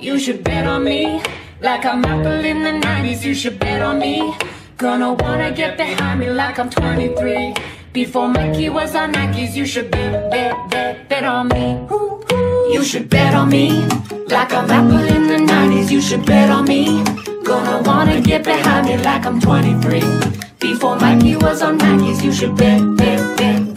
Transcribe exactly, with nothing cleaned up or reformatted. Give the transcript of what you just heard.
You should bet on me. Like I'm Apple in the nineties, you should bet on me. Gonna wanna get behind me like I'm twenty-three. Before Mikey was on Nikes, you should bet, bet, bet, bet on me. You should bet on me. Like I'm Apple in the nineties, you should bet on me. Gonna wanna get behind me like I'm twenty-three. Before Mikey was on Nikes, you should bet, bet, bet,